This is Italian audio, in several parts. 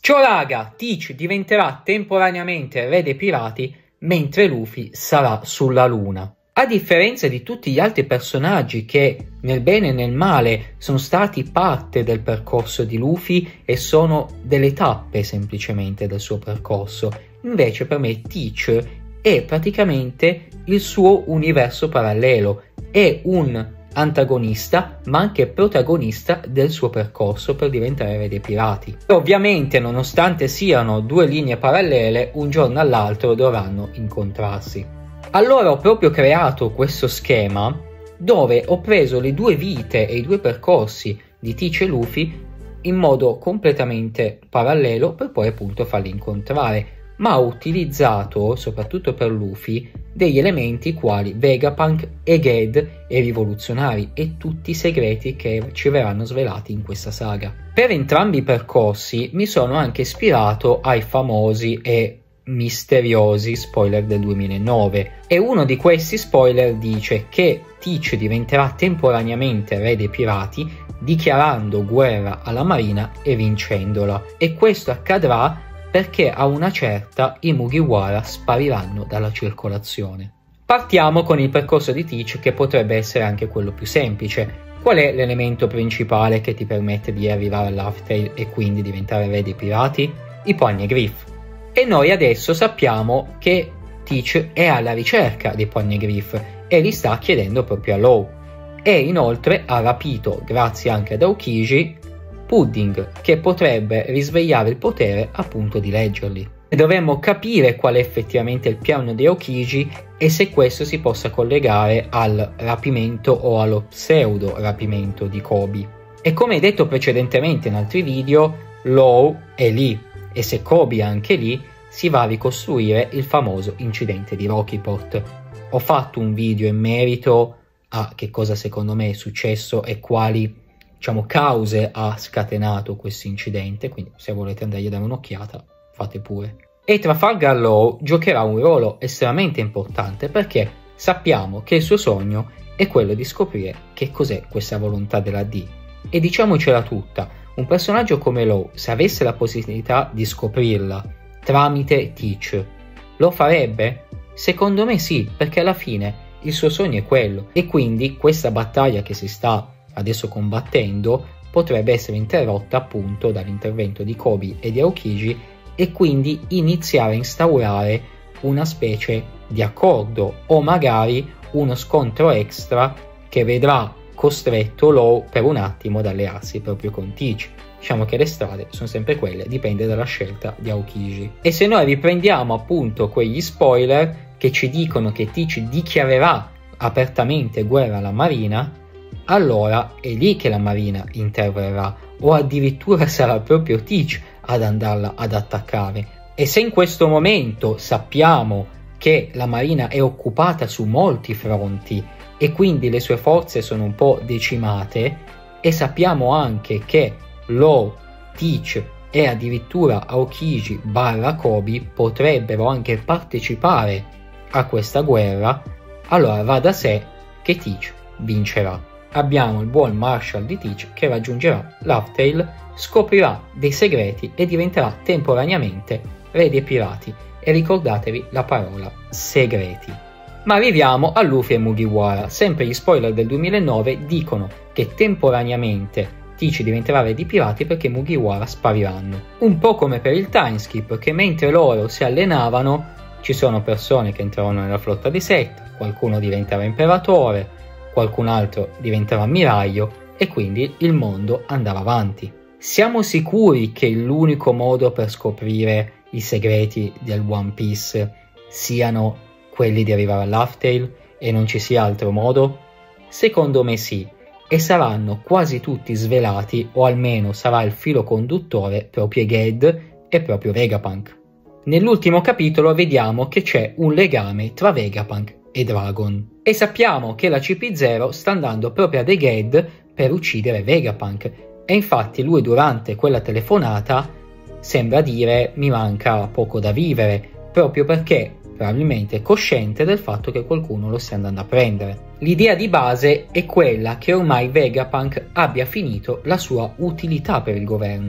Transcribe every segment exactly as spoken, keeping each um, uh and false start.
Ciao raga, Teach diventerà temporaneamente re dei pirati mentre Luffy sarà sulla luna. A differenza di tutti gli altri personaggi che nel bene e nel male sono stati parte del percorso di Luffy e sono delle tappe semplicemente del suo percorso, invece per me Teach è praticamente il suo universo parallelo, è un antagonista ma anche protagonista del suo percorso per diventare re dei pirati. Ovviamente, nonostante siano due linee parallele, un giorno all'altro dovranno incontrarsi. Allora ho proprio creato questo schema dove ho preso le due vite e i due percorsi di Teach e Luffy in modo completamente parallelo per poi appunto farli incontrare, ma ho utilizzato soprattutto per Luffy degli elementi quali Vegapunk, Egghead e Rivoluzionari e tutti i segreti che ci verranno svelati in questa saga. Per entrambi i percorsi mi sono anche ispirato ai famosi e misteriosi spoiler del duemilanove e uno di questi spoiler dice che Teach diventerà temporaneamente re dei pirati dichiarando guerra alla marina e vincendola, e questo accadrà perché a una certa i Mugiwara spariranno dalla circolazione. Partiamo con il percorso di Teach, che potrebbe essere anche quello più semplice. Qual è l'elemento principale che ti permette di arrivare all'Laugh Tale e quindi diventare re dei pirati? I Poneglyph. E noi adesso sappiamo che Teach è alla ricerca dei Poneglyph e li sta chiedendo proprio a Law. E inoltre ha rapito, grazie anche ad Aokiji, Pudding, che potrebbe risvegliare il potere appunto di leggerli. E dovremmo capire qual è effettivamente il piano di Aokiji e se questo si possa collegare al rapimento o allo pseudo rapimento di Koby. E come detto precedentemente in altri video, Law è lì, e se Koby è anche lì si va a ricostruire il famoso incidente di Rockport. Ho fatto un video in merito a che cosa secondo me è successo e quali diciamo cause ha scatenato questo incidente, quindi se volete andargli a dare un'occhiata fate pure. E Trafalgar Law giocherà un ruolo estremamente importante perché sappiamo che il suo sogno è quello di scoprire che cos'è questa volontà della D. E diciamocela tutta, un personaggio come Law, se avesse la possibilità di scoprirla tramite Teach, lo farebbe? Secondo me sì, perché alla fine il suo sogno è quello, e quindi questa battaglia che si sta adesso combattendo potrebbe essere interrotta appunto dall'intervento di Koby e di Aokiji e quindi iniziare a instaurare una specie di accordo o magari uno scontro extra che vedrà costretto Law per un attimo ad allearsi proprio con Teach. Diciamo che le strade sono sempre quelle, dipende dalla scelta di Aokiji. E se noi riprendiamo appunto quegli spoiler che ci dicono che Teach dichiarerà apertamente guerra alla marina, allora è lì che la marina interverrà, o addirittura sarà proprio Teach ad andarla ad attaccare. E se in questo momento sappiamo che la marina è occupata su molti fronti e quindi le sue forze sono un po' decimate, e sappiamo anche che Law, Teach e addirittura Aokiji barra Koby potrebbero anche partecipare a questa guerra, allora va da sé che Teach vincerà. Abbiamo il buon Marshall di Teach che raggiungerà Laugh Tale, scoprirà dei segreti e diventerà temporaneamente re dei pirati. E ricordatevi la parola segreti. Ma arriviamo a Luffy e Mugiwara. Sempre gli spoiler del duemilanove dicono che temporaneamente Teach diventerà re dei pirati perché Mugiwara spariranno. Un po' come per il timeskip, che mentre loro si allenavano ci sono persone che entreranno nella flotta di Seth, qualcuno diventerà imperatore, qualcun altro diventerà ammiraglio e quindi il mondo andava avanti. Siamo sicuri che l'unico modo per scoprire i segreti del One Piece siano quelli di arrivare all'Laugh Tale e non ci sia altro modo? Secondo me sì, e saranno quasi tutti svelati, o almeno sarà il filo conduttore proprio Egghead e proprio Vegapunk. Nell'ultimo capitolo vediamo che c'è un legame tra Vegapunk e Dragon, e sappiamo che la C P zero sta andando proprio ad Egghead per uccidere Vegapunk, e infatti lui durante quella telefonata sembra dire mi manca poco da vivere, proprio perché probabilmente cosciente del fatto che qualcuno lo stia andando a prendere. L'idea di base è quella che ormai Vegapunk abbia finito la sua utilità per il governo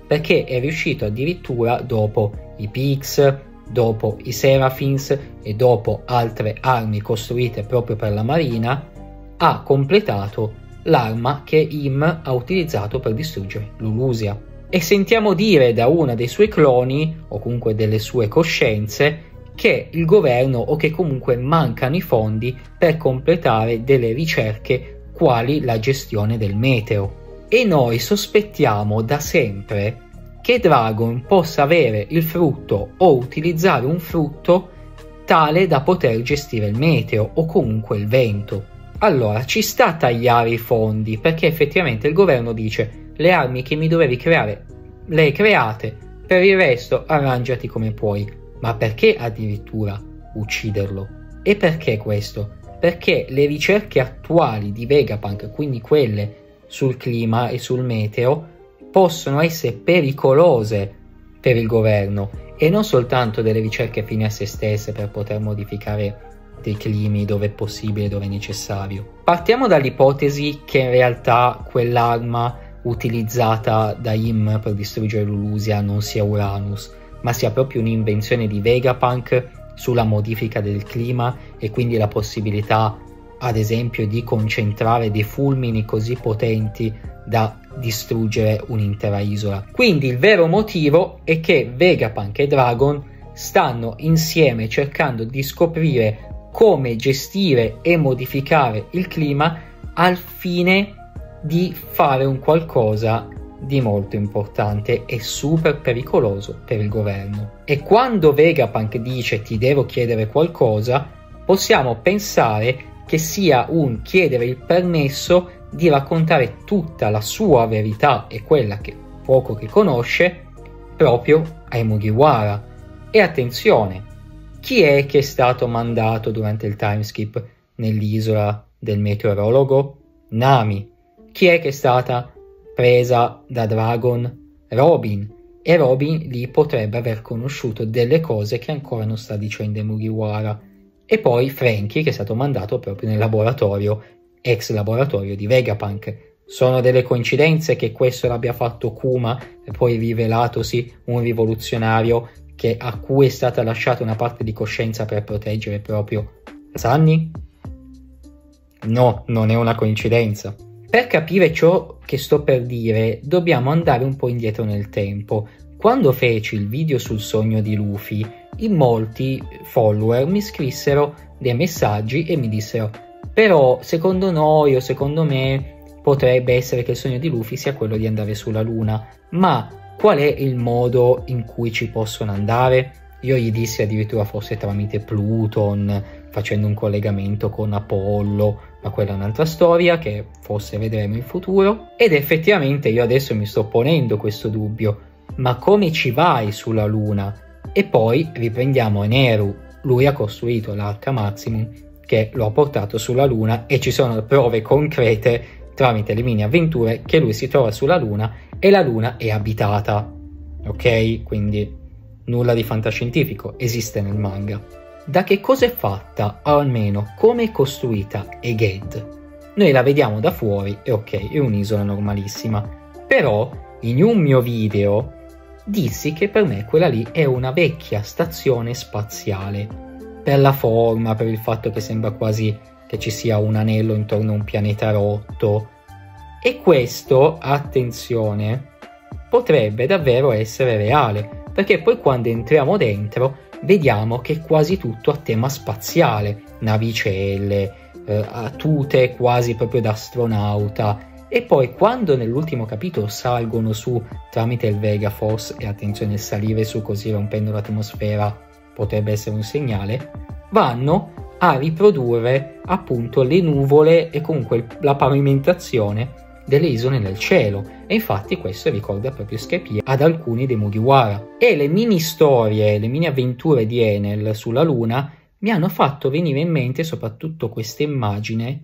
perché è riuscito addirittura, dopo i Pix, dopo i Seraphins e dopo altre armi costruite proprio per la marina, ha completato l'arma che Im ha utilizzato per distruggere Lulusia. E sentiamo dire da uno dei suoi cloni, o comunque delle sue coscienze, che il governo o che comunque mancano i fondi per completare delle ricerche quali la gestione del meteo. E noi sospettiamo da sempre che Dragon possa avere il frutto o utilizzare un frutto tale da poter gestire il meteo o comunque il vento. Allora ci sta a tagliare i fondi, perché effettivamente il governo dice: le armi che mi dovevi creare le hai create, per il resto arrangiati come puoi. Ma perché addirittura ucciderlo? E perché questo? Perché le ricerche attuali di Vegapunk, quindi quelle sul clima e sul meteo, possono essere pericolose per il governo, e non soltanto delle ricerche fine a se stesse per poter modificare dei climi dove è possibile, dove è necessario. Partiamo dall'ipotesi che in realtà quell'arma utilizzata da Im per distruggere Lulusia non sia Uranus, ma sia proprio un'invenzione di Vegapunk sulla modifica del clima, e quindi la possibilità ad esempio di concentrare dei fulmini così potenti da distruggere un'intera isola. Quindi il vero motivo è che Vegapunk e Dragon stanno insieme cercando di scoprire come gestire e modificare il clima al fine di fare un qualcosa di molto importante e super pericoloso per il governo. E quando Vegapunk dice ti devo chiedere qualcosa, possiamo pensare che sia un chiedere il permesso di raccontare tutta la sua verità e quella che poco che conosce proprio ai Mugiwara. E attenzione, chi è che è stato mandato durante il timeskip nell'isola del meteorologo? Nami. Chi è che è stata presa da Dragon? Robin. E Robin lì potrebbe aver conosciuto delle cose che ancora non sta dicendo ai Mugiwara. E poi Franky, che è stato mandato proprio nel laboratorio, ex laboratorio di Vegapunk. Sono delle coincidenze che questo l'abbia fatto Kuma e poi rivelatosi un rivoluzionario che, a cui è stata lasciata una parte di coscienza per proteggere proprio Sunny? No, non è una coincidenza. Per capire ciò che sto per dire, dobbiamo andare un po' indietro nel tempo. Quando feci il video sul sogno di Luffy, in molti follower mi scrissero dei messaggi e mi dissero: però secondo noi o secondo me potrebbe essere che il sogno di Luffy sia quello di andare sulla luna, ma qual è il modo in cui ci possono andare? Io gli dissi addirittura forse tramite Pluton, facendo un collegamento con Apollo, ma quella è un'altra storia che forse vedremo in futuro. Ed effettivamente io adesso mi sto ponendo questo dubbio: ma come ci vai sulla luna? E poi riprendiamo Eneru, lui ha costruito l'Arca Maximum che lo ha portato sulla luna, e ci sono prove concrete tramite le mini avventure che lui si trova sulla luna e la luna è abitata. Ok? Quindi nulla di fantascientifico, esiste nel manga. Da che cosa è fatta, o almeno come è costruita Eged? Noi la vediamo da fuori e ok, è un'isola normalissima, però in un mio video dissi che per me quella lì è una vecchia stazione spaziale, per la forma, per il fatto che sembra quasi che ci sia un anello intorno a un pianeta rotto. E questo, attenzione, potrebbe davvero essere reale, perché poi quando entriamo dentro vediamo che è quasi tutto a tema spaziale, navicelle, eh, tute quasi proprio da astronauta. E poi quando nell'ultimo capitolo salgono su tramite il Vegaforce, e attenzione, salire su così rompendo l'atmosfera potrebbe essere un segnale, vanno a riprodurre appunto le nuvole e comunque la pavimentazione delle isole nel cielo, e infatti questo ricorda proprio Skypiea ad alcuni dei Mugiwara. E le mini storie, le mini avventure di Enel sulla luna mi hanno fatto venire in mente soprattutto questa immagine,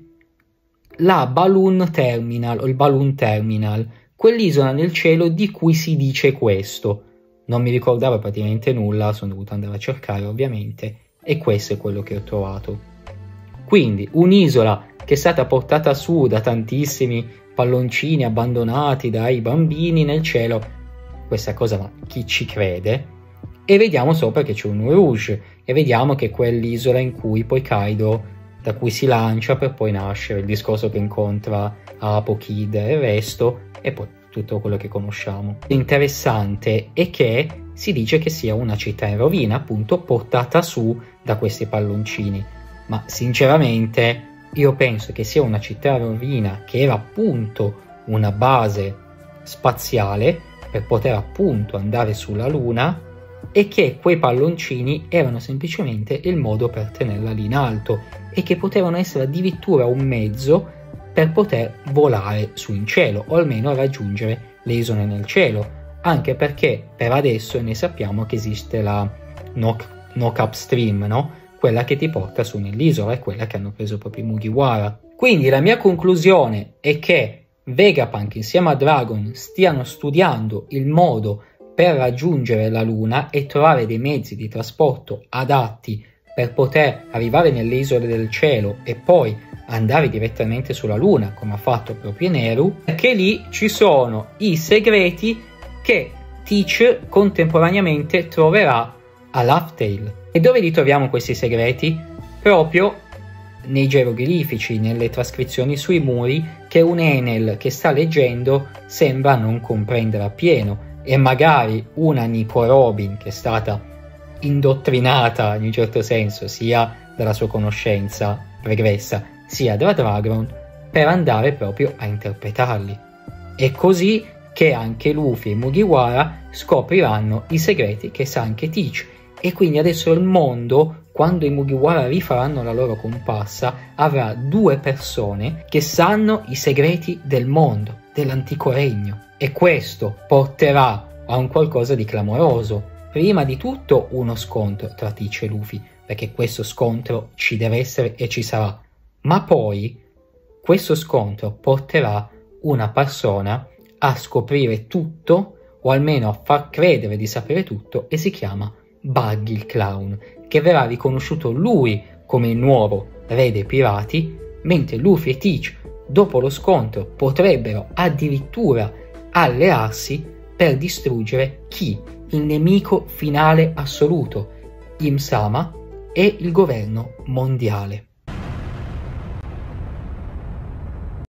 la Balloon Terminal o il Balloon Terminal, quell'isola nel cielo di cui si dice questo. Non mi ricordavo praticamente nulla, sono dovuto andare a cercare ovviamente, e questo è quello che ho trovato. Quindi un'isola che è stata portata su da tantissimi palloncini abbandonati dai bambini nel cielo, questa cosa, ma chi ci crede? E vediamo sopra che c'è un Rouge, e vediamo che è quell'isola in cui poi Kaido, da cui si lancia per poi nascere, il discorso che incontra Apo, Kid e il resto, e poi tutto quello che conosciamo. L'interessante è che si dice che sia una città in rovina, appunto, portata su da questi palloncini, ma sinceramente io penso che sia una città in rovina che era appunto una base spaziale per poter appunto andare sulla Luna, e che quei palloncini erano semplicemente il modo per tenerla lì in alto, e che potevano essere addirittura un mezzo per poter volare su in cielo, o almeno raggiungere le isole nel cielo, anche perché per adesso ne sappiamo che esiste la Knock Upstream, no? Quella che ti porta su nell'isola, è quella che hanno preso proprio i Mugiwara. Quindi la mia conclusione è che Vegapunk insieme a Dragon stiano studiando il modo per raggiungere la Luna e trovare dei mezzi di trasporto adatti per poter arrivare nelle isole del cielo e poi andare direttamente sulla Luna, come ha fatto proprio Neru, perché lì ci sono i segreti che Teach contemporaneamente troverà a Laugh Tale. E dove li troviamo questi segreti? Proprio nei geroglifici, nelle trascrizioni sui muri, che un Enel che sta leggendo sembra non comprendere appieno, e magari una Nico Robin che è stata indottrinata in un certo senso sia dalla sua conoscenza pregressa sia da Dragon, per andare proprio a interpretarli. È così che anche Luffy e Mugiwara scopriranno i segreti che sa anche Teach, e quindi adesso il mondo, quando i Mugiwara rifaranno la loro comparsa, avrà due persone che sanno i segreti del mondo, dell'antico regno, e questo porterà a un qualcosa di clamoroso. Prima di tutto uno scontro tra Teach e Luffy, perché questo scontro ci deve essere e ci sarà, ma poi questo scontro porterà una persona a scoprire tutto, o almeno a far credere di sapere tutto, e si chiama Buggy il Clown, che verrà riconosciuto lui come il nuovo re dei pirati, mentre Luffy e Teach dopo lo scontro potrebbero addirittura allearsi per distruggere chi? Il nemico finale assoluto, Im Sama e il governo mondiale.